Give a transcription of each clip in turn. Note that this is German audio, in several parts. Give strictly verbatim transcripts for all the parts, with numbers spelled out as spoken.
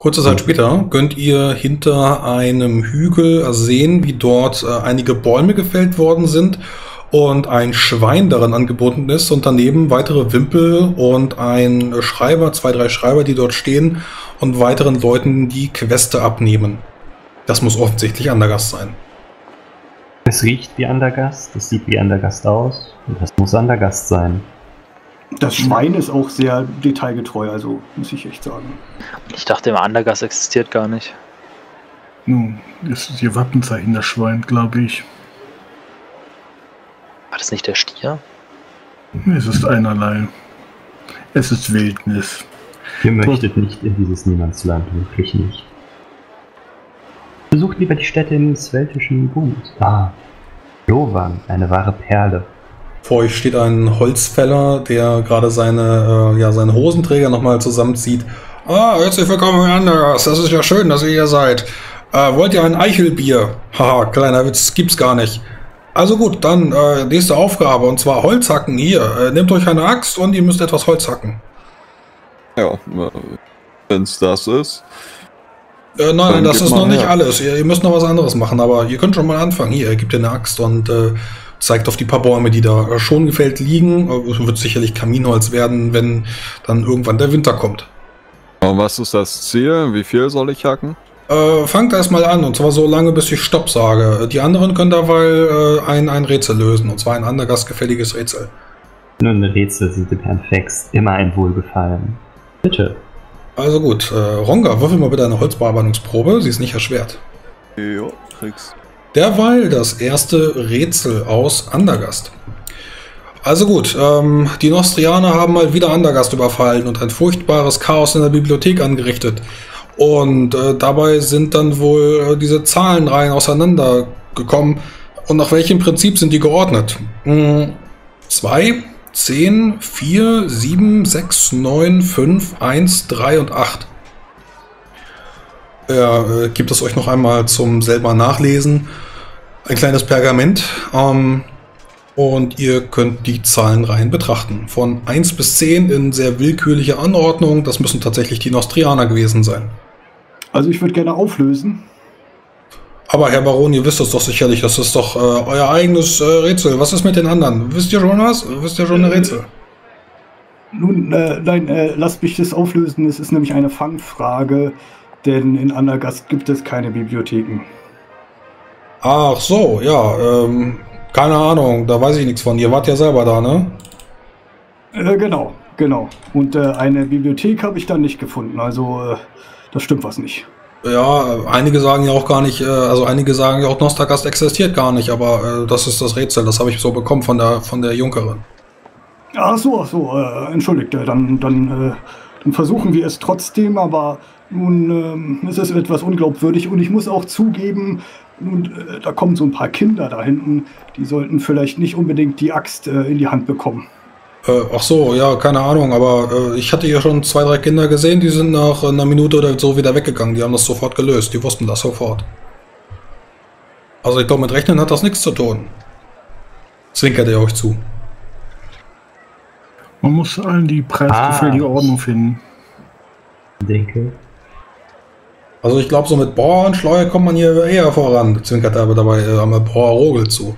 Kurze Zeit später könnt ihr hinter einem Hügel sehen, wie dort äh, einige Bäume gefällt worden sind und ein Schwein daran angebunden ist und daneben weitere Wimpel und ein Schreiber, zwei, drei Schreiber, die dort stehen und weiteren Leuten die Queste abnehmen. Das muss offensichtlich Andergast sein. Es riecht wie Andergast, es sieht wie Andergast aus und das muss Andergast sein. Das Schwein ist auch sehr detailgetreu, also muss ich echt sagen. Ich dachte immer, Andergast existiert gar nicht. Nun, das ist ihr Wappenzeichen, das Schwein, glaube ich. War das nicht der Stier? Es ist einerlei. Es ist Wildnis. Ihr möchtet nicht in dieses Niemandsland, wirklich nicht. Besucht lieber die Städte im sveltischen Bund. Ah, Lovan, eine wahre Perle. Vor euch steht ein Holzfäller, der gerade seine, äh, ja, seine Hosenträger nochmal zusammenzieht. Ah, herzlich willkommen, Herr Andergast. Das ist ja schön, dass ihr hier seid. Äh, wollt ihr ein Eichelbier? Haha, kleiner Witz, gibt's gar nicht. Also gut, dann äh, nächste Aufgabe, und zwar Holzhacken hier. Äh, nehmt euch eine Axt und ihr müsst etwas Holz hacken. Ja, wenn's das ist. Äh, nein, nein, das ist noch nicht alles. Ihr, ihr müsst noch was anderes machen, aber ihr könnt schon mal anfangen. Hier, gebt ihr eine Axt und äh, zeigt auf die paar Bäume, die da äh, schon gefällt liegen. Es wird sicherlich Kaminholz werden, wenn dann irgendwann der Winter kommt. Und was ist das Ziel? Wie viel soll ich hacken? Äh, fangt erst mal an, und zwar so lange, bis ich Stopp sage. Die anderen können dabei äh, ein, ein Rätsel lösen, und zwar ein Andergast gefälliges Rätsel. Nun, Rätsel sind dem Herrn Fex immer ein Wohlgefallen. Bitte. Also gut, äh, Ronga, würfel mal bitte eine Holzbearbeitungsprobe, sie ist nicht erschwert. Jo, krieg's. Derweil das erste Rätsel aus Andergast. Also gut, ähm, die Nostrianer haben mal wieder Andergast überfallen und ein furchtbares Chaos in der Bibliothek angerichtet. Und äh, dabei sind dann wohl äh, diese Zahlenreihen auseinandergekommen. Und nach welchem Prinzip sind die geordnet? Hm, zwei, zehn, vier, sieben, sechs, neun, fünf, eins, drei und acht. Er äh, gibt es euch noch einmal zum selber Nachlesen. Ein kleines Pergament. Ähm, und ihr könnt die Zahlenreihen betrachten. Von eins bis zehn in sehr willkürlicher Anordnung. Das müssen tatsächlich die Nostrianer gewesen sein. Also ich würde gerne auflösen. Aber Herr Baron, ihr wisst es doch sicherlich. Das ist doch äh, euer eigenes äh, Rätsel. Was ist mit den anderen? Wisst ihr schon was? Wisst ihr schon ein Rätsel? Nun, äh, nein, äh, lasst mich das auflösen. Es ist nämlich eine Fangfrage, denn in Andergast gibt es keine Bibliotheken. Ach so, ja, ähm, keine Ahnung, da weiß ich nichts von. Ihr wart ja selber da, ne? Äh, genau, genau. Und äh, eine Bibliothek habe ich dann nicht gefunden, also äh, das stimmt was nicht. Ja, einige sagen ja auch gar nicht, äh, also einige sagen ja auch, Nostragast existiert gar nicht, aber äh, das ist das Rätsel, das habe ich so bekommen von der von der Junkerin. Ach so, ach so, äh, entschuldigt, äh, dann, dann, äh, dann versuchen wir es trotzdem, aber nun ähm, ist es etwas unglaubwürdig und ich muss auch zugeben, nun, äh, da kommen so ein paar Kinder da hinten, die sollten vielleicht nicht unbedingt die Axt äh, in die Hand bekommen. Äh, ach so, ja, keine Ahnung, aber äh, ich hatte ja schon zwei, drei Kinder gesehen, die sind nach einer Minute oder so wieder weggegangen, die haben das sofort gelöst, die wussten das sofort. Also ich glaube, mit Rechnen hat das nichts zu tun. Zwinkert ihr euch zu. Man muss allen die preisgefällige ah. Ordnung finden. Ich denke. Also ich glaube, so mit Bohr und Schleuer kommt man hier eher voran, zwinkert er aber dabei äh, am Bohr Rogel zu.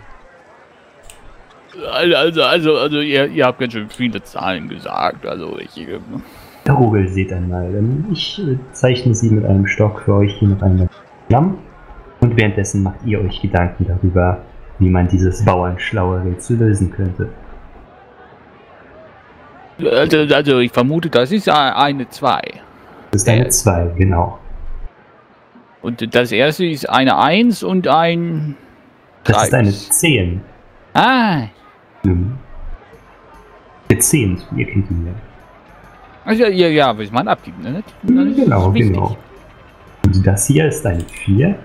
Also, also, also, ihr, ihr habt ganz schön viele Zahlen gesagt, also ich... Äh Herr Rogel, seht einmal, ich äh, zeichne Sie mit einem Stock für euch hier noch eine Flamme und währenddessen macht ihr euch Gedanken darüber, wie man dieses bauernschlaue Rätsel lösen könnte. Also, also ich vermute, das ist eine zwei. Das ist eine zwei, genau. Und das erste ist eine eins und ein... Das drei. ist eine zehn. Ah. Mhm. Eine zehn, ihr kennt ihn ja. Also ja, ja, will man abgeben, ne? Mhm, genau, genau. Und das hier ist eine vier.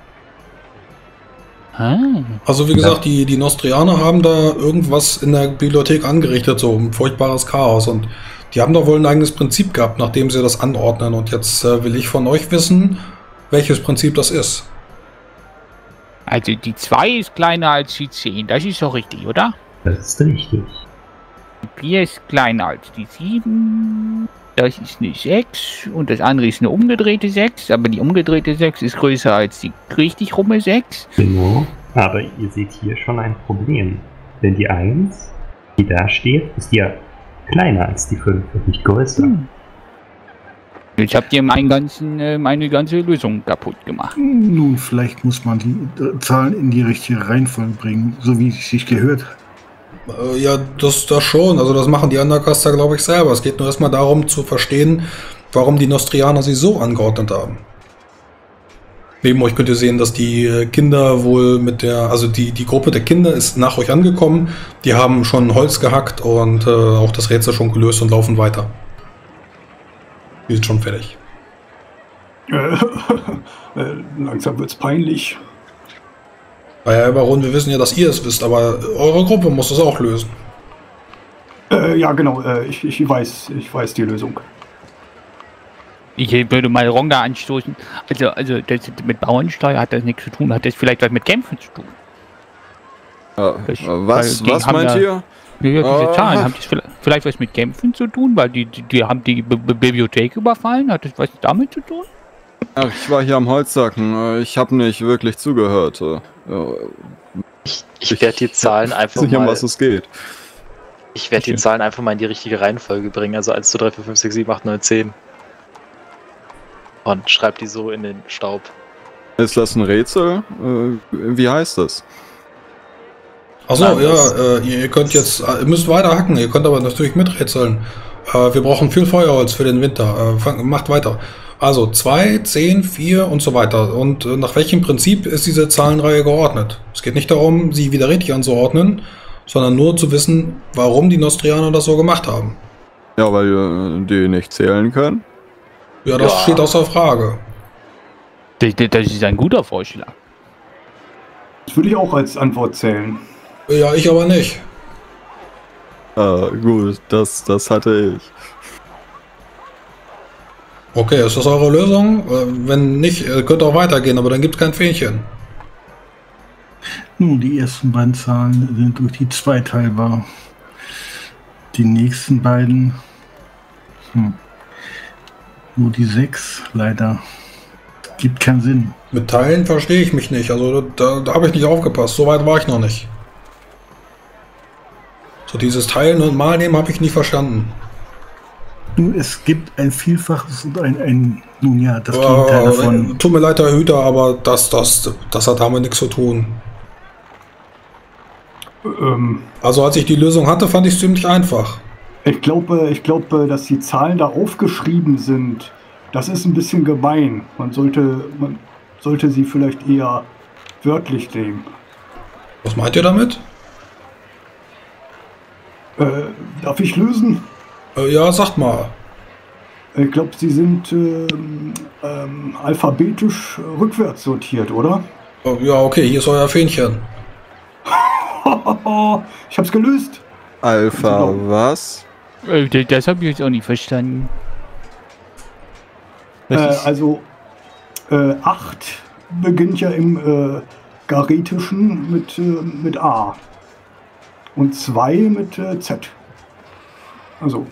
Ah. Also wie gesagt, die, die Nostrianer haben da irgendwas in der Bibliothek angerichtet, so ein furchtbares Chaos. Und die haben da wohl ein eigenes Prinzip gehabt, nachdem sie das anordnen. Und jetzt äh, will ich von euch wissen, welches Prinzip das ist. Also die zwei ist kleiner als die zehn, das ist doch richtig, oder? Das ist richtig. Die vier ist kleiner als die sieben. das ist eine sechs und das andere ist eine umgedrehte sechs, aber die umgedrehte sechs ist größer als die richtig rumme sechs. Genau, aber ihr seht hier schon ein Problem. Denn die eins, die da steht, ist ja kleiner als die fünf und nicht größer. Hm. Jetzt habt ihr meinen ganzen, äh, meine ganze Lösung kaputt gemacht. Nun, vielleicht muss man die äh, Zahlen in die richtige Reihenfolge bringen, so wie es sich gehört. Äh, ja, das, das schon. Also das machen die Undercaster, glaube ich, selber. Es geht nur erstmal darum zu verstehen, warum die Nostrianer sie so angeordnet haben. Neben euch könnt ihr sehen, dass die Kinder wohl mit der, also die, die Gruppe der Kinder ist nach euch angekommen. Die haben schon Holz gehackt und äh, auch das Rätsel schon gelöst und laufen weiter. Die sind schon fertig. Äh, äh, langsam wird's peinlich. Naja, Herr Baron, wir wissen ja, dass ihr es wisst, aber eure Gruppe muss es auch lösen. Äh, ja, genau, äh, ich, ich weiß, ich weiß die Lösung. Ich würde mal Ronga anstoßen. Also, also das mit Bauernsteuer hat das nichts zu tun, hat das vielleicht was mit Kämpfen zu tun. Äh, Das- was weil die was haben meint ja- ihr? Ja, ja, diese Ah. Zahlen, haben das vielleicht, vielleicht was mit Kämpfen zu tun, weil die, die, die haben die B B Bibliothek überfallen, hat das was damit zu tun? Ach, ich war hier am Holzsacken. äh, Ich habe nicht wirklich zugehört. äh, äh, Ich, ich werde die Zahlen einfach Nicht, um mal, was es geht. ich werde die Okay. Zahlen einfach mal in die richtige Reihenfolge bringen. Also eins, zwei, drei, vier, fünf, sechs, sieben, acht, neun, zehn. Und schreib die so in den Staub. Ist das ein Rätsel? Äh, Wie heißt das? Achso, Nein, das- ja, äh, ihr könnt jetzt, äh, ihr müsst weiter hacken, ihr könnt aber natürlich miträtseln. Äh, wir brauchen viel Feuerholz für den Winter. Äh, fang, macht weiter. Also zwei, zehn, vier und so weiter. Und äh, nach welchem Prinzip ist diese Zahlenreihe geordnet? Es geht nicht darum, sie wieder richtig anzuordnen, sondern nur zu wissen, warum die Nostrianer das so gemacht haben. Ja, weil äh, die nicht zählen können. Ja, das Ja. steht außer Frage. Das, das ist ein guter Vorschlag. Das würde ich auch als Antwort zählen. Ja, ich aber nicht. Äh, gut, das, das hatte ich. Okay, ist das eure Lösung? Äh, wenn nicht, äh, könnt ihr auch weitergehen, aber dann gibt es kein Fähnchen. Nun, die ersten beiden Zahlen sind durch die zwei teilbar. Die nächsten beiden, hm, nur die sechs, leider. Gibt keinen Sinn. Mit Teilen verstehe ich mich nicht. Also da, da habe ich nicht aufgepasst. So weit war ich noch nicht. So dieses Teilen und Mal nehmen habe ich nie verstanden. Nun, es gibt ein Vielfaches und ein, ein nun ja, das Gegenteil Äh, davon. tut mir leid, Herr Hüter, aber das, das, das hat damit nichts zu tun. Ähm, Also als ich die Lösung hatte, fand ich es ziemlich einfach. ich glaube, ich glaube, dass die Zahlen da aufgeschrieben sind. Das ist ein bisschen gemein. Man sollte, man sollte sie vielleicht eher wörtlich nehmen. Was meint ihr damit? Äh, darf ich lösen? Äh, ja, sagt mal. Ich glaube, sie sind ähm, ähm, alphabetisch rückwärts sortiert, oder? Äh, ja, okay, hier ist euer Fähnchen. Ich hab's gelöst. Alpha, was? Äh, das das habe ich jetzt auch nicht verstanden. Äh, Was ist- also äh, acht beginnt ja im äh, Garetischen mit, äh, mit A. Und zwei mit äh, Z. Also,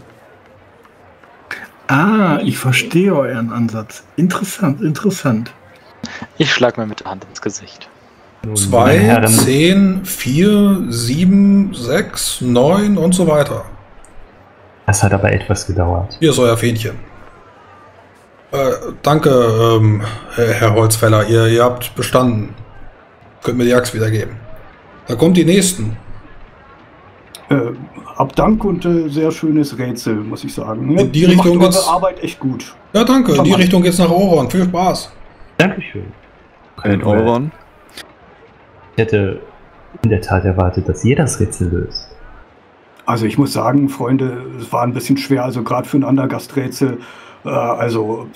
Ah, ich verstehe euren Ansatz. Interessant, interessant. Ich schlag mir mit der Hand ins Gesicht. Nun, zwei, meine Herren, zehn, vier, sieben, sechs, neun und so weiter. das hat aber etwas gedauert. Hier ist euer Fähnchen. Äh, danke, ähm, Herr Herr Holzfäller. Ihr, ihr habt bestanden. Könnt mir die Axt wiedergeben. Da kommt die nächsten. äh, hab Dank und äh, sehr schönes Rätsel, muss ich sagen. In die Ihr Richtung macht geht's- eure Arbeit echt gut. Ja, danke. In die Charmant. Richtung geht's nach Oron. Viel Spaß. Dankeschön. In Oron? Ich hätte in der Tat erwartet, dass ihr das Rätsel löst. Also ich muss sagen, Freunde, es war ein bisschen schwer, also gerade für ein Andergast-Rätsel. Äh, also,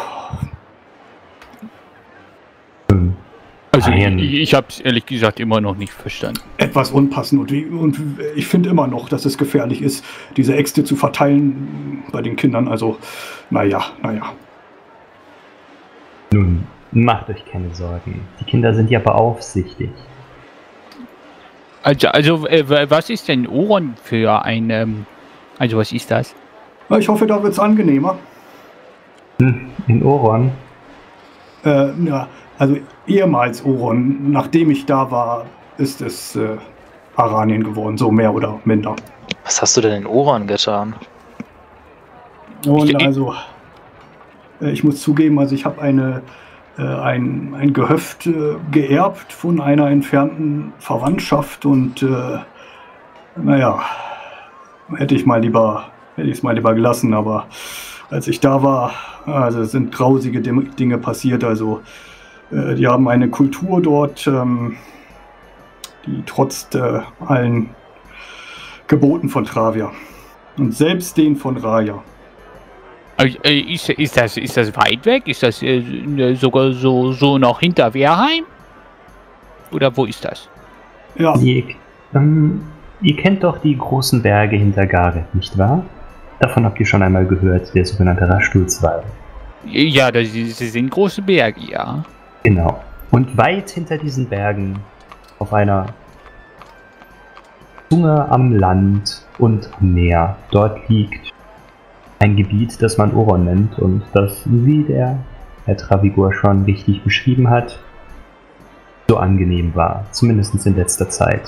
Hm. Also ich, Nein. ich habe es ehrlich gesagt immer noch nicht verstanden. etwas unpassend. Und, wie, und ich finde immer noch, dass es gefährlich ist, diese Äxte zu verteilen bei den Kindern. Also, naja, naja. Nun, macht euch keine Sorgen. Die Kinder sind ja beaufsichtigt. Also, also äh, wa- was ist denn Oron für ein, ähm, also was ist das? Ich hoffe, da wird es angenehmer. In Oron? Äh, ja, also ehemals Oron. Nachdem ich da war, ist es äh, Aranien geworden, so mehr oder minder. Was hast du denn in Oron getan? Und Ich- also, äh, ich muss zugeben, also ich habe eine äh, ein, ein Gehöft äh, geerbt von einer entfernten Verwandtschaft und äh, naja, hätte ich mal lieber, hätte ich es mal lieber gelassen, aber als ich da war, also es sind grausige Dim- Dinge passiert, also äh, die haben eine Kultur dort, ähm, die trotzt äh, allen Geboten von Travia und selbst den von Raya. Also, äh, Ist, ist, das, ist das weit weg? Ist das äh, sogar so, so noch hinter Wehrheim? Oder wo ist das? Ja, Ihr, ähm, ihr kennt doch die großen Berge hinter Gareth, nicht wahr? Davon habt ihr schon einmal gehört, der sogenannte Raschdulzwall. Ja, das, das sind große Berge, ja. Genau. Und weit hinter diesen Bergen, auf einer Zunge am Land und am Meer, dort liegt ein Gebiet, das man Oron nennt und das, wie der Herr Travigor schon richtig beschrieben hat, so angenehm war, zumindest in letzter Zeit.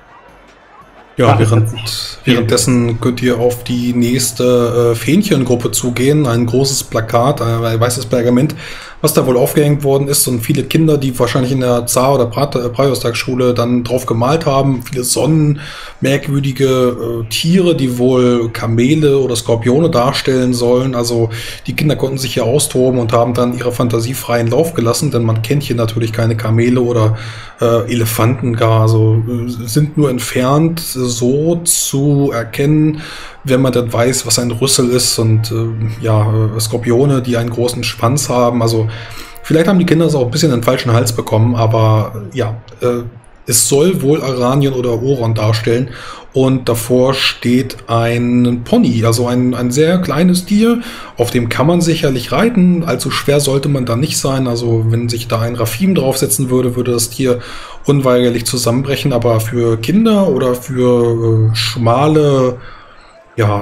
Ja, Ach, das während, hat sich- währenddessen könnt ihr auf die nächste äh, Fähnchengruppe zugehen. Ein großes Plakat, ein, ein weißes Pergament, was da wohl aufgehängt worden ist und viele Kinder, die wahrscheinlich in der Zar- oder Praios-Tagsschule dann drauf gemalt haben. Viele Sonnen, merkwürdige äh, Tiere, die wohl Kamele oder Skorpione darstellen sollen. Also die Kinder konnten sich hier austoben und haben dann ihre Fantasie freien Lauf gelassen, denn man kennt hier natürlich keine Kamele oder äh, Elefanten gar. Also äh, sind nur entfernt so zu erkennen, wenn man dann weiß, was ein Rüssel ist und äh, ja, äh, Skorpione, die einen großen Schwanz haben. Also vielleicht haben die Kinder es auch ein bisschen in den falschen Hals bekommen, aber äh, ja, äh, es soll wohl Aranien oder Oron darstellen und davor steht ein Pony, also ein, ein sehr kleines Tier, auf dem kann man sicherlich reiten, allzu schwer sollte man da nicht sein, also wenn sich da ein Raphim draufsetzen würde, würde das Tier unweigerlich zusammenbrechen, aber für Kinder oder für äh, schmale ja,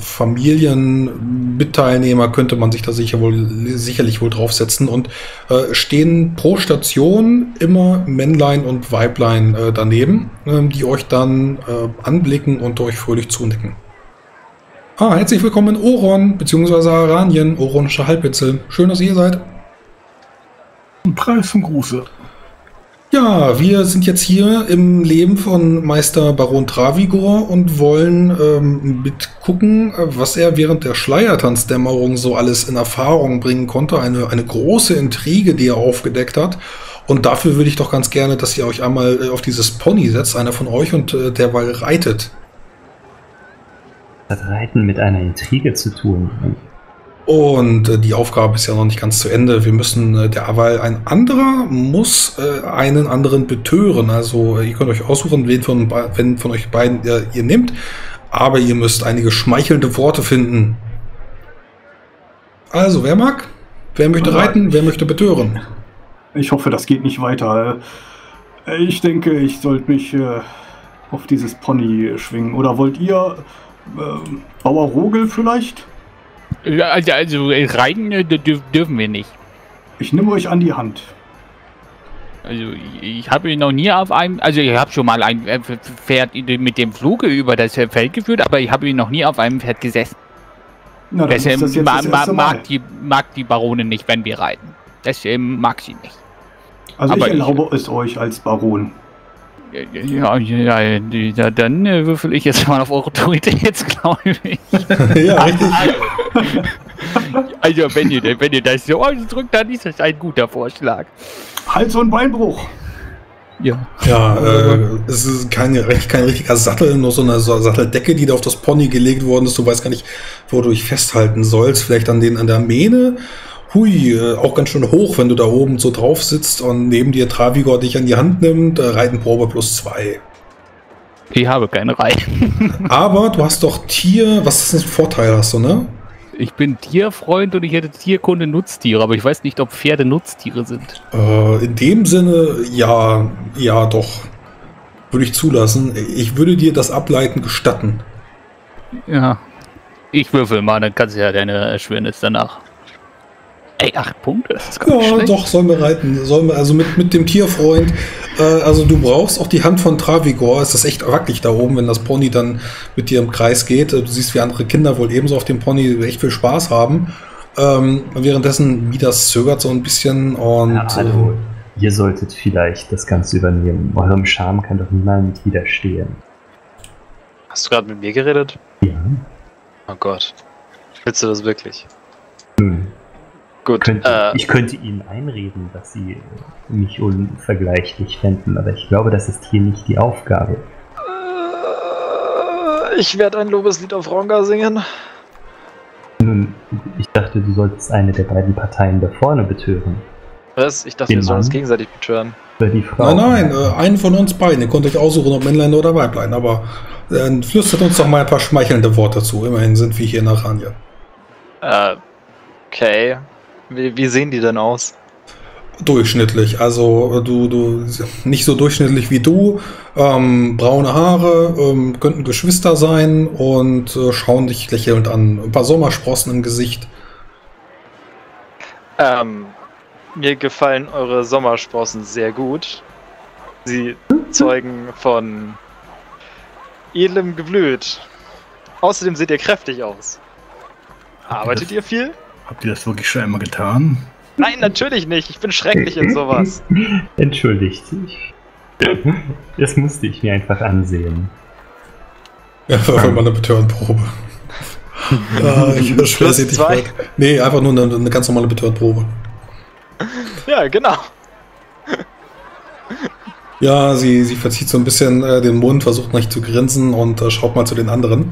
Familienmitteilnehmer könnte man sich da sicher wohl, sicherlich wohl draufsetzen und äh, stehen pro Station immer Männlein und Weiblein äh, daneben, äh, die euch dann äh, anblicken und euch fröhlich zunicken. Ah, herzlich willkommen in Oron, beziehungsweise Aranien, Oronische Halbinsel. Schön, dass ihr hier seid. Ein Preis und Gruße. Ja, wir sind jetzt hier im Leben von Meister Baron Travigor und wollen ähm, mitgucken, was er während der Schleiertanzdämmerung so alles in Erfahrung bringen konnte. Eine, eine große Intrige, die er aufgedeckt hat. Und dafür würde ich doch ganz gerne, dass ihr euch einmal äh, auf dieses Pony setzt, einer von euch, und äh, derweil reitet. Das hat Reiten mit einer Intrige zu tun. Und äh, die Aufgabe ist ja noch nicht ganz zu Ende. Wir müssen, äh, derweil ein anderer muss äh, einen anderen betören. Also äh, ihr könnt euch aussuchen, wen von, wen von euch beiden äh, ihr nehmt. Aber ihr müsst einige schmeichelnde Worte finden. Also, wer mag? Wer möchte Ja, reiten? ich- Wer möchte betören? ich hoffe, das geht nicht weiter. Äh, Ich denke, ich sollte mich äh, auf dieses Pony schwingen. Oder wollt ihr äh, Bauer Rogel vielleicht? Ja, Also, also äh, reiten äh, dürf, dürfen wir nicht. Ich nehme euch an die Hand. Also ich ich habe ihn noch nie auf einem, also ich habe schon mal ein äh, Pferd mit dem Fluge über das äh, Feld geführt, aber ich habe ihn noch nie auf einem Pferd gesessen. Na, dann Das, ist das ähm, jetzt ma, das ma, erste Mal. mag, die, mag die Baronin nicht, wenn wir reiten. Das ähm, mag sie nicht. Also ich aber ich- erlaube es euch als Baron. Ja, ja, ja dann äh, würfel ich jetzt mal auf Autorität, glaube ich. Ja, richtig. Also wenn ihr, wenn ihr das so ausdrückt, dann ist das ein guter Vorschlag. Hals- und Beinbruch. Ja. Ja, äh, es ist keine, kein richtiger Sattel, nur so eine so eine Satteldecke, die da auf das Pony gelegt worden ist. Du weißt gar nicht, wo du dich festhalten sollst. Vielleicht an, den, an der Mähne. Hui, äh, auch ganz schön hoch, wenn du da oben so drauf sitzt und neben dir Travigor dich an die Hand nimmt. Äh, Reitenprobe plus zwei. Ich habe keine Reiten. Aber du hast doch Tier, was ist das für ein Vorteil hast du, ne? Ich bin Tierfreund und ich hätte Tierkunde Nutztiere, aber ich weiß nicht, ob Pferde Nutztiere sind. Äh, in dem Sinne, ja, ja, doch. Würde ich zulassen. Ich würde dir das Ableiten gestatten. Ja. Ich würfel mal, dann kannst du ja deine Erschwernis danach. Ey, acht Punkte, das ist gar nicht Ja, schlecht. doch, sollen wir reiten. Sollen wir, also mit, mit dem Tierfreund. Äh, also du brauchst auch die Hand von Travigor. Es ist echt wackelig da oben, wenn das Pony dann mit dir im Kreis geht. Du siehst, wie andere Kinder wohl ebenso auf dem Pony echt viel Spaß haben. Ähm, währenddessen Midas zögert so ein bisschen und... Ja, hallo, ihr solltet vielleicht das Ganze übernehmen. Eurem Charme kann doch niemand widerstehen. Hast du gerade mit mir geredet? Ja. Oh Gott. Willst du das wirklich? Nun, Gut. könnte, Äh, ich könnte ihnen einreden, dass sie mich unvergleichlich fänden, aber ich glaube, das ist hier nicht die Aufgabe. äh, ich werde ein Lobeslied auf Ronga singen. Nun, ich dachte, du solltest eine der beiden Parteien da vorne betören. Was? Ich dachte, Den wir sollen uns Mann? gegenseitig betören. Oder die Frau. Nein, nein, äh, einen von uns beiden. Ihr könnt euch aussuchen, ob Männlein oder Weiblein. Aber äh, flüstert uns doch mal ein paar schmeichelnde Worte zu. Immerhin sind wir hier in Arania. Äh, okay. Wie, wie sehen die denn aus? Durchschnittlich. Also du, du nicht so durchschnittlich wie du. Ähm, braune Haare, ähm, könnten Geschwister sein und äh, schauen dich lächelnd an. Ein paar Sommersprossen im Gesicht. Ähm, mir gefallen eure Sommersprossen sehr gut. Sie zeugen von edlem Geblüt. Außerdem seht ihr kräftig aus. Arbeitet ihr viel? Habt ihr das wirklich schon einmal getan? Nein, natürlich nicht. Ich bin schrecklich in sowas. Entschuldigt sich. Das musste ich mir einfach ansehen. Ja, für mal eine Betörenprobe. Ja, ich beschwere Plus sie nicht. zwei. weit. Nee, einfach nur eine, eine ganz normale Betörenprobe. Ja, genau. Ja, sie, sie verzieht so ein bisschen äh, den Mund, versucht nicht zu grinsen und äh, schaut mal zu den anderen.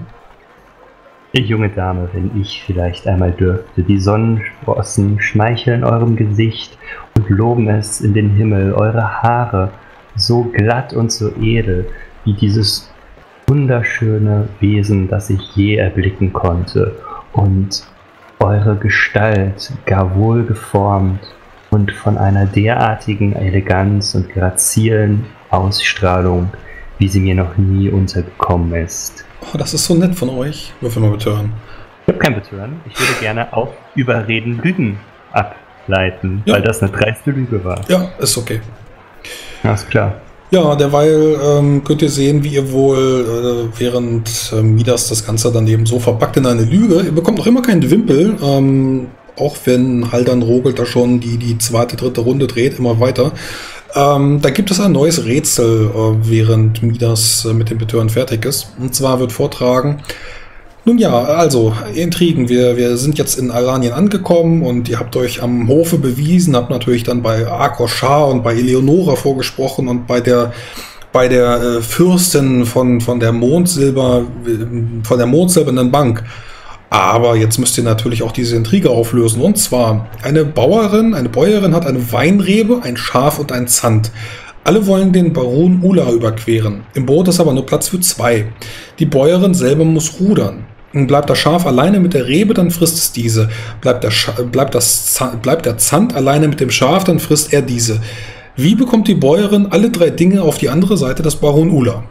Junge Dame, wenn ich vielleicht einmal dürfte, die Sonnensprossen schmeicheln eurem Gesicht und loben es in den Himmel, eure Haare, so glatt und so edel, wie dieses wunderschöne Wesen, das ich je erblicken konnte, und eure Gestalt gar wohl geformt und von einer derartigen Eleganz und grazilen Ausstrahlung, wie sie mir noch nie untergekommen ist. Oh, das ist so nett von euch. Würfel mal betören. Ich habe kein Betören. Ich würde gerne auf Überreden Lügen ableiten, Ja. weil das eine dreiste Lüge war. Ja, ist okay. Alles klar. Ja, derweil ähm, könnt ihr sehen, wie ihr wohl, äh, während äh, Midas das Ganze dann eben so verpackt in eine Lüge, ihr bekommt noch immer keinen Wimpel, ähm, auch wenn Haldan Rogel da schon die, die zweite, dritte Runde dreht, immer weiter. Ähm, da gibt es ein neues Rätsel, äh, während Midas äh, mit dem Betören fertig ist. Und zwar wird vortragen, nun ja, also, Intrigen, wir, wir sind jetzt in Aranien angekommen und ihr habt euch am Hofe bewiesen, habt natürlich dann bei Akoshar und bei Eleonora vorgesprochen und bei der bei der äh, Fürstin von, von der Mondsilber, von der Mondsilbernen Bank. Aber jetzt müsst ihr natürlich auch diese Intrige auflösen. Und zwar, eine Bauerin, eine Bäuerin hat eine Weinrebe, ein Schaf und ein Zand. Alle wollen den Baron Ula überqueren. Im Boot ist aber nur Platz für zwei. Die Bäuerin selber muss rudern. Bleibt das Schaf alleine mit der Rebe, dann frisst es diese. Bleibt der, Scha- bleibt das Za- bleibt der Zand alleine mit dem Schaf, dann frisst er diese. Wie bekommt die Bäuerin alle drei Dinge auf die andere Seite des Baron Ula?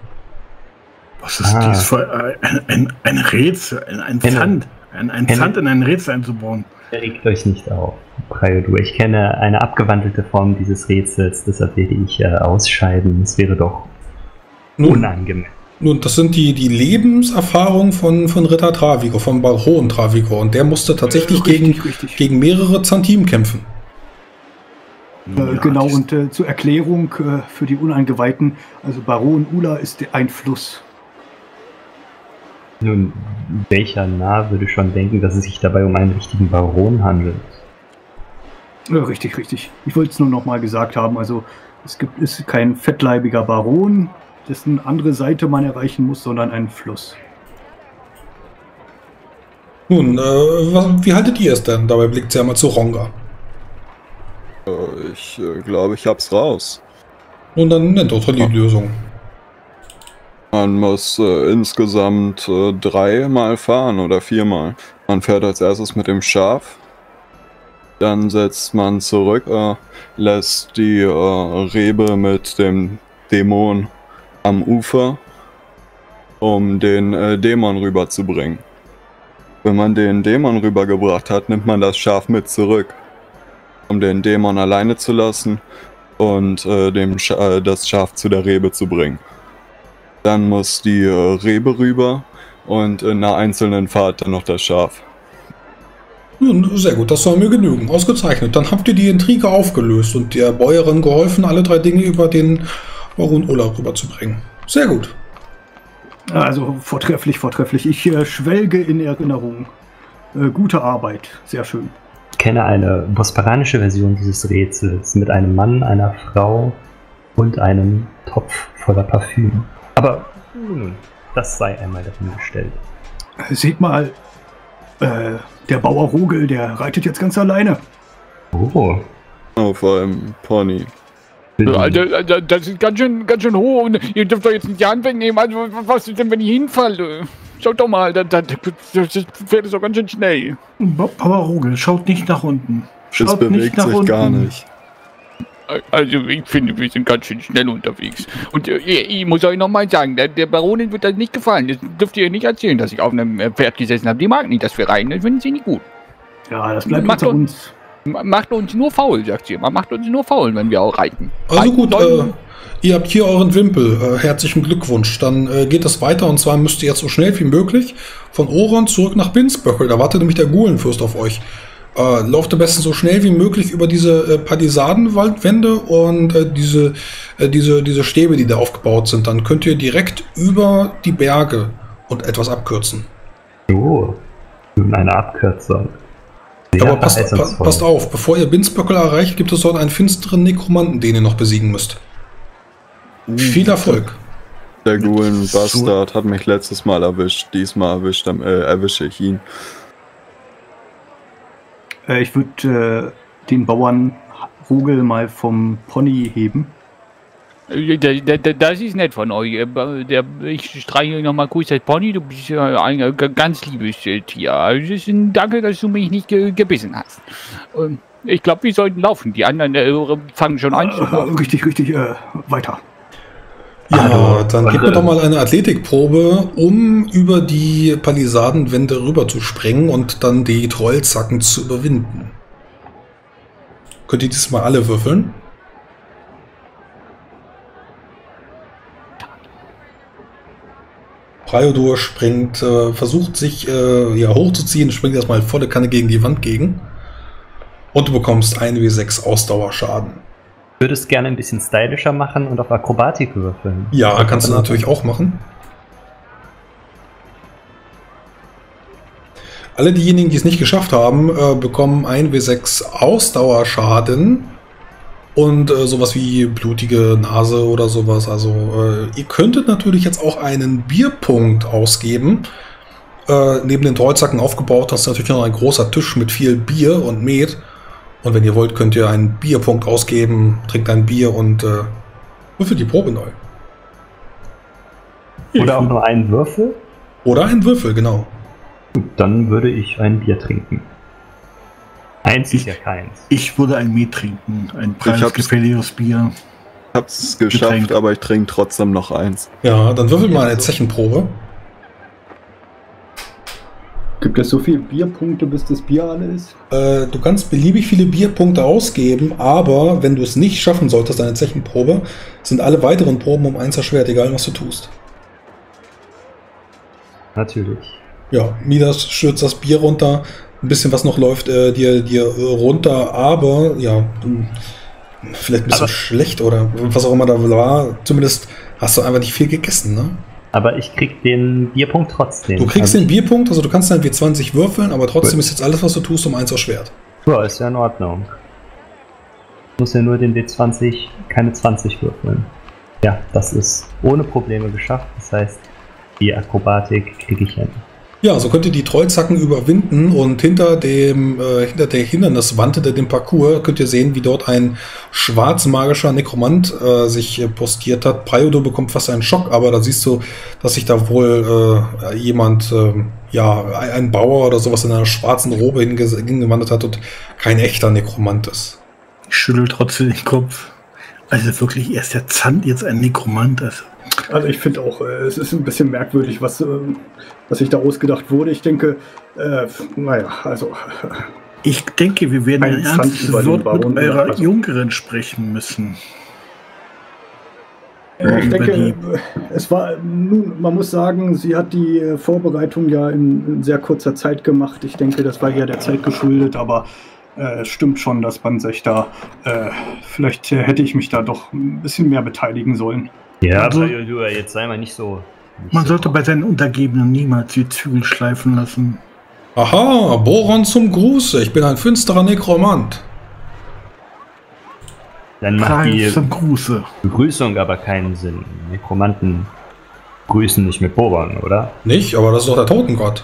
Was ist Ah. dies für ein, ein, ein Rätsel, ein, ein Henne. Pfand, ein, ein Henne. Pfand in ein Rätsel einzubauen? Regt euch nicht auf, Priodur. Ich kenne eine abgewandelte Form dieses Rätsels, deshalb werde ich äh, ausscheiden. Es wäre doch Nun, unangemessen. nun das sind die, die Lebenserfahrungen von, von Ritter Travigor, vom Baron Travigor. Und der musste tatsächlich Äh, richtig, gegen, richtig. gegen mehrere Zantim kämpfen. Äh, Ja, genau, dies- und äh, zur Erklärung äh, für die Uneingeweihten, also Baron Ula ist ein Fluss. Nun, welcher Narr würde schon denken, dass es sich dabei um einen richtigen Baron handelt? Äh, richtig, richtig. Ich wollte es nur noch mal gesagt haben, also es gibt ist kein fettleibiger Baron, dessen andere Seite man erreichen muss, sondern ein Fluss. Nun, äh, was, wie haltet ihr es denn? Dabei blickt sie einmal zu Ronga. Äh, Ich äh, glaube, ich hab's raus. Nun, dann nennt doch die Lösung. Man muss äh, insgesamt äh, dreimal fahren oder viermal. Man fährt als erstes mit dem Schaf, dann setzt man zurück, äh, lässt die äh, Rebe mit dem Dämon am Ufer, um den äh, Dämon rüberzubringen. Wenn man den Dämon rübergebracht hat, nimmt man das Schaf mit zurück, um den Dämon alleine zu lassen und äh, dem Scha äh, das Schaf zu der Rebe zu bringen. Dann muss die äh, Rebe rüber und in einer einzelnen Fahrt dann noch das Schaf. Nun, sehr gut, das soll mir genügen. Ausgezeichnet. Dann habt ihr die Intrige aufgelöst und der Bäuerin geholfen, alle drei Dinge über den Baron Ulla rüberzubringen. Sehr gut. Also vortrefflich, vortrefflich. Ich äh, schwelge in Erinnerung. Äh, gute Arbeit, sehr schön. Ich kenne eine bosparanische Version dieses Rätsels mit einem Mann, einer Frau und einem Topf voller Parfüm. Aber nun, das sei einmal dahingestellt. Seht mal, äh, der Bauer Rogel, der reitet jetzt ganz alleine. Oh. Auf einem Pony. Alter, das ist ganz schön, ganz schön hoch und ihr dürft doch jetzt nicht die Hand wegnehmen. Also, was ist denn, wenn ich hinfalle? Schaut doch mal, das, das, das Pferd ist doch ganz schön schnell. Bauer Rogel, schaut nicht nach unten. Schaut Es bewegt nicht nach sich unten. gar nicht. Also, ich finde, wir sind ganz schön schnell unterwegs. Und äh, ich muss euch nochmal sagen, der, der Baronin wird das nicht gefallen. Das dürft ihr nicht erzählen, dass ich auf einem Pferd gesessen habe. Die mag nicht, dass wir reiten. Das finden sie nicht gut. Ja, das bleibt Macht unter uns- uns. Macht uns nur faul, sagt sie. Man macht uns nur faul, wenn wir auch reiten. Also Reiten gut, äh, sollen- ihr habt hier euren Wimpel. Äh, herzlichen Glückwunsch. Dann äh, geht es weiter und zwar müsst ihr jetzt so schnell wie möglich von Oron zurück nach Binsböckel. Da wartet nämlich der Gulenfürst auf euch. Äh, lauft am besten so schnell wie möglich über diese äh, Palisadenwaldwände und äh, diese, äh, diese, diese Stäbe, die da aufgebaut sind. Dann könnt ihr direkt über die Berge und etwas abkürzen. Oh, nun eine Abkürzung. Sehr Aber passt, pa verheißungsvoll. passt auf, bevor ihr Binsböckel erreicht, gibt es dort einen finsteren Nekromanten, den ihr noch besiegen müsst. Viel Erfolg. Der Gulen Bastard hat mich letztes Mal erwischt. Diesmal erwischt, äh, erwische ich ihn. Äh, ich würde äh, den Bauern Rogel mal vom Pony heben. Äh, da- da- da- Das ist nett von euch. Äh, der- Ich streiche noch mal kurz das Pony. Du bist ja ein äh, ganz liebes äh, Tier. Also, es ist ein Danke, dass du mich nicht ge gebissen hast. Ähm, Ich glaube, wir sollten laufen. Die anderen äh, fangen schon an zu Äh, laufen. richtig, richtig, äh, weiter. Ja, Hallo. dann gib mir doch mal eine Athletikprobe, um über die Palisadenwände rüber zu springen und dann die Trollzacken zu überwinden. Könnt ihr diesmal alle würfeln? Priodor springt, äh, versucht sich äh, ja, hochzuziehen, springt erstmal volle Kanne gegen die Wand gegen. Und du bekommst ein W sechs Ausdauerschaden. Ich würde es gerne ein bisschen stylischer machen und auf Akrobatik würfeln. Ja, kannst du natürlich auch machen. Alle diejenigen, die es nicht geschafft haben, äh, bekommen ein W sechs Ausdauerschaden und äh, sowas wie blutige Nase oder sowas. Also äh, ihr könntet natürlich jetzt auch einen Bierpunkt ausgeben. Äh, neben den Trollzacken aufgebaut, das ist natürlich noch ein großer Tisch mit viel Bier und Met. Und wenn ihr wollt, könnt ihr einen Bierpunkt ausgeben, trinkt ein Bier und äh, würfelt die Probe neu. Oder auch nur einen Würfel. Oder einen Würfel, genau. Gut, dann würde ich ein Bier trinken. Eins ist ja keins. Ich würde ein Met trinken. Ein hab's- preisgefälliges Bier. Ich hab's geschafft, Getränk. aber ich trinke trotzdem noch eins. Ja, dann würfel mal eine Zechenprobe. Gibt es so viele Bierpunkte, bis das Bier alle ist? Äh, du kannst beliebig viele Bierpunkte ausgeben, aber wenn du es nicht schaffen solltest, eine Zechenprobe, sind alle weiteren Proben um eins erschwert, egal was du tust. Natürlich. Ja, Midas stürzt das Bier runter, ein bisschen was noch läuft äh, dir, dir äh, runter, aber ja, du, vielleicht ein bisschen Aber- schlecht oder was auch immer da war. Zumindest hast du einfach nicht viel gegessen, ne? Aber ich krieg den Bierpunkt trotzdem. Du kriegst Also, den Bierpunkt, also du kannst dann W zwanzig würfeln, aber trotzdem Gut. ist jetzt alles, was du tust, um eins erschwert. Ja, ist ja in Ordnung. Ich muss ja nur den W zwanzig, keine zwanzig würfeln. Ja, das ist ohne Probleme geschafft. Das heißt, die Akrobatik kriege ich hin. Ja, so könnt ihr die Trollzacken überwinden und hinter dem äh, hinter der Hinderniswand, hinter dem Parcours, könnt ihr sehen, wie dort ein schwarzmagischer Nekromant äh, sich äh, postiert hat. Priodor bekommt fast einen Schock, aber da siehst du, dass sich da wohl äh, jemand, äh, ja, ein Bauer oder sowas in einer schwarzen Robe hinge- hingewandert hat und kein echter Nekromant ist. Ich schüttel trotzdem den Kopf. Also wirklich, erst der Zand, jetzt ein Nekromant. Also, Also ich finde auch, äh, es ist ein bisschen merkwürdig, was, äh, was sich da ausgedacht wurde. Ich denke, äh, naja, also... Ich denke, wir werden ein ernstes Wort mit eurer also. Jungeren sprechen müssen. Äh, ich denke, es war, nun, man muss sagen, sie hat die Vorbereitung ja in, in sehr kurzer Zeit gemacht. Ich denke, das war eher der Zeit geschuldet, aber äh, es stimmt schon, dass man sich da, äh, vielleicht äh, hätte ich mich da doch ein bisschen mehr beteiligen sollen. Ja, also, aber du, jetzt sei mal nicht so... Nicht man so sollte drauf. bei seinen Untergebenen niemals die Zügel schleifen lassen. Aha, Boron zum Gruße. Ich bin ein finsterer Nekromant. Dann macht Preis die zum Gruße. Begrüßung aber keinen Sinn. Nekromanten grüßen nicht mit Boron, oder? Nicht, aber das ist doch der Totengott.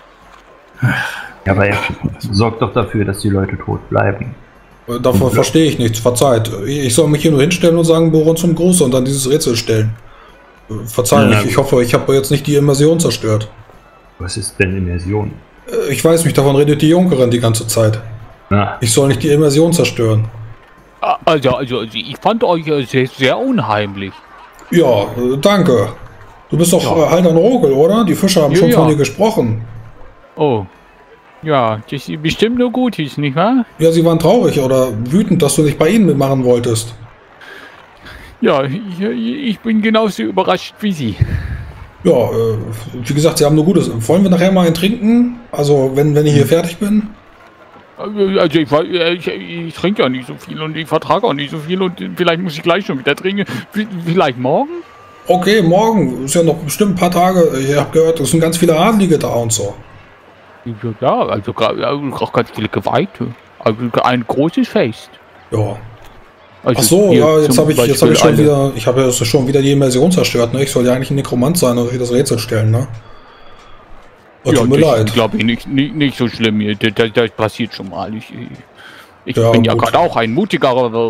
Ja, aber er sorgt doch dafür, dass die Leute tot bleiben. Davon verstehe ich nichts, verzeiht. Ich soll mich hier nur hinstellen und sagen, Boron zum Gruße und dann dieses Rätsel stellen. Verzeihung, Ja. ich, ich hoffe, ich habe jetzt nicht die Immersion zerstört. Was ist denn Immersion? Ich weiß nicht, davon redet die Junkerin die ganze Zeit. Na, Ich soll nicht die Immersion zerstören. Also, also, also ich fand euch äh, sehr, sehr unheimlich. Ja, äh, danke. Du bist doch Ja. äh, Haldern Rogel, oder? Die Fischer haben Ja, schon von ja. dir gesprochen. Oh. Ja, das ist bestimmt nur Gutes, nicht wahr? Ja, sie waren traurig oder wütend, dass du nicht bei ihnen mitmachen wolltest. Ja, ich, ich bin genauso überrascht wie Sie. Ja, äh, wie gesagt, sie haben nur Gutes. Wollen wir nachher mal einen trinken? Also, wenn, wenn ich hier fertig bin? Also ich, war- äh, ich, ich trinke ja nicht so viel und ich vertrage auch nicht so viel und vielleicht muss ich gleich schon wieder trinken. V- Vielleicht morgen? Okay, morgen. Ist ja noch bestimmt ein paar Tage. Ich habe gehört, es sind ganz viele Adlige da und so. Ja, also gra- auch ganz viele Geweihte. Also ein großes Fest. Ja. Also Ach so, hier ja, jetzt zum habe ich, jetzt hab Beispiel ich schon alle- wieder, ich habe ja schon wieder die Immersion zerstört, ne? Ich soll ja eigentlich ein Nekromant sein und das Rätsel stellen, ne? Oh, Ja, tut mir das leid. glaube ich nicht, nicht, nicht so schlimm. hier. Das, das, das passiert schon mal. Ich, ich Ja, bin ja gut. gerade auch ein mutiger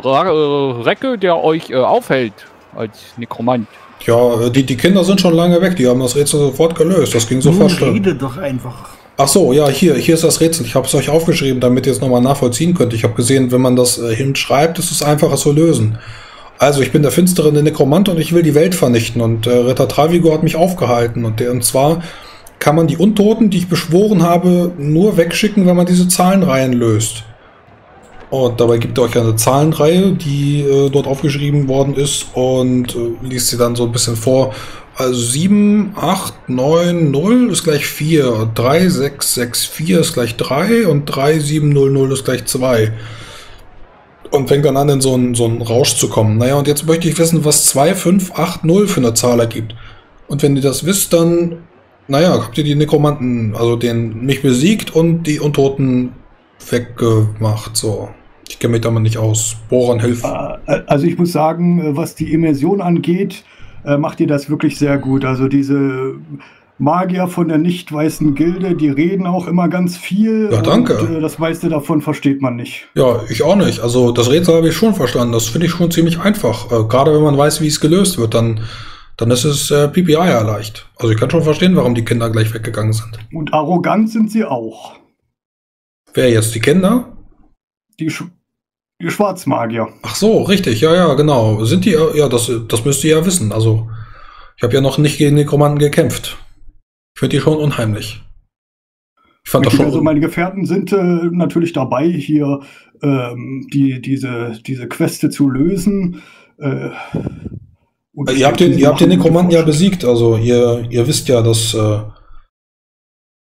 Ra- Recke, der euch äh, aufhält als Nekromant. Ja, die, die Kinder sind schon lange weg, die haben das Rätsel sofort gelöst. Das ging Nun sofort schnell. rede doch einfach. Ach so, ja, hier, hier ist das Rätsel. Ich habe es euch aufgeschrieben, damit ihr es nochmal nachvollziehen könnt. Ich habe gesehen, wenn man das äh, hinschreibt, ist es einfacher zu lösen. Also, ich bin der finstere Nekromant und ich will die Welt vernichten. Und äh, Ritter Travigo hat mich aufgehalten. Und, der, und zwar kann man die Untoten, die ich beschworen habe, nur wegschicken, wenn man diese Zahlenreihen löst. Und dabei gibt er euch eine Zahlenreihe, die äh, dort aufgeschrieben worden ist und äh, liest sie dann so ein bisschen vor. Also sieben, acht, neun, null ist gleich vier, drei, sechs, sechs, vier ist gleich drei und drei, sieben, null, null ist gleich zwei. Und fängt dann an, in so einen, so einen Rausch zu kommen. Naja, und jetzt möchte ich wissen, was zwei, fünf, acht, null für eine Zahl ergibt. Und wenn ihr das wisst, dann, naja, habt ihr die Nekromanten, also den mich besiegt und die Untoten weggemacht, so. Ich kenne mich damit nicht aus. Boron, hilf. Äh, Also ich muss sagen, äh, was die Immersion angeht, äh, macht ihr das wirklich sehr gut. Also diese Magier von der nicht weißen Gilde, die reden auch immer ganz viel. Ja, danke. Und äh, das meiste davon versteht man nicht. Ja, ich auch nicht. Also das Rätsel habe ich schon verstanden. Das finde ich schon ziemlich einfach. Äh, gerade wenn man weiß, wie es gelöst wird, dann, dann ist es äh, P P I ja leicht. Also ich kann schon verstehen, warum die Kinder gleich weggegangen sind. Und arrogant sind sie auch. Wer jetzt? Die Kinder? Die, Sch die Schwarzmagier. Ach so, richtig. Ja, ja, genau. Sind die? äh, Ja, das, das müsst ihr ja wissen. Also ich habe ja noch nicht gegen Nekromanten gekämpft. Ich finde die schon unheimlich. Ich fand das schon. Also meine Gefährten sind äh, natürlich dabei, hier ähm, die, diese, diese Queste zu lösen. Äh, und Ihr habt den, sie ihr habt den machen gute Nekromanten ja Fortschritte. besiegt. Also ihr, ihr wisst ja, dass, äh,